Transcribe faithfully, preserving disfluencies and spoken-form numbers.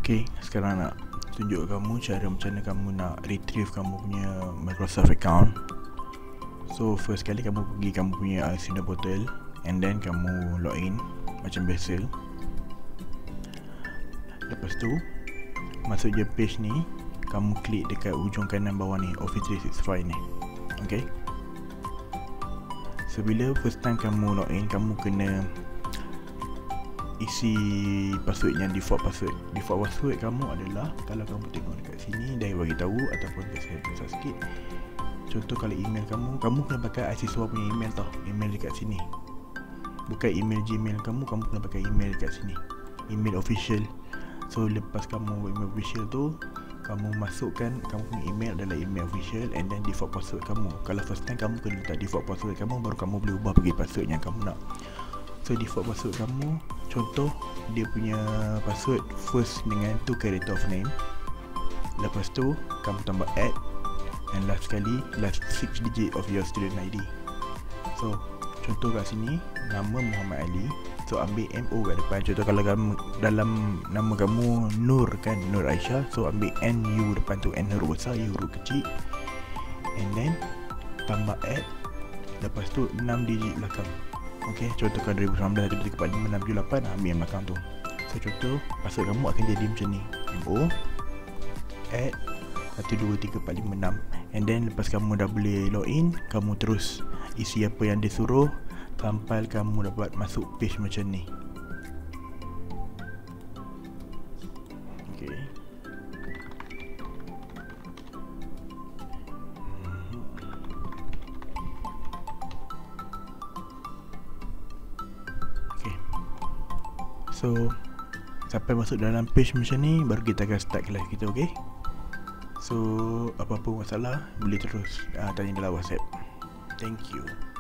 Okay, sekarang nak tunjuk kamu cara macam mana kamu nak retrieve kamu punya Microsoft account. So first kali kamu pergi kamu punya Alcina portal, and then kamu login macam biasa. Lepas tu masuk je page ni, kamu klik dekat ujung kanan bawah ni, Office three sixty-five ni. Okay, so bila first time kamu login, kamu kena isi password yang default password. Default password kamu adalah, kalau kamu tengok dekat sini dia bagi tahu, ataupun dekat saya tulis sikit. Contoh kalau email kamu, kamu kena pakai Asiswa punya email tau, email dekat sini. Bukan email Gmail kamu, kamu kena pakai email dekat sini, email official. So lepas kamu email official tu, kamu masukkan kamu punya email adalah email official, and then default password kamu. Kalau first time kamu kena letak default password kamu, baru kamu boleh ubah pergi password yang kamu nak. So default password kamu, contoh dia punya password first dengan two character of name. Lepas tu kamu tambah add, and last sekali last six digit of your student I D. So contoh kat sini nama Muhammad Ali, so ambil M O kat depan. Contoh kalau kamu dalam nama kamu Nur kan, Nur Aisyah, so ambil N U depan tu, N huruf besar, U huruf kecil, and then tambah add, lepas tu enam digit belakang. Okay, contoh kalau dua ribu sembilan belas, tiga empat lima enam tujuh lapan, ambil yang belakang tu. So contoh password kamu akan jadi macam ni, M O add satu dua tiga empat lima enam, and then lepas kamu dah boleh login, kamu terus isi apa yang dia suruh sampai kamu dapat masuk page macam ni. Okay, okay. So sampai masuk dalam page macam ni, baru kita akan start kelas kita. Okay, so apa-apa masalah boleh terus uh, tanya dalam WhatsApp. Thank you.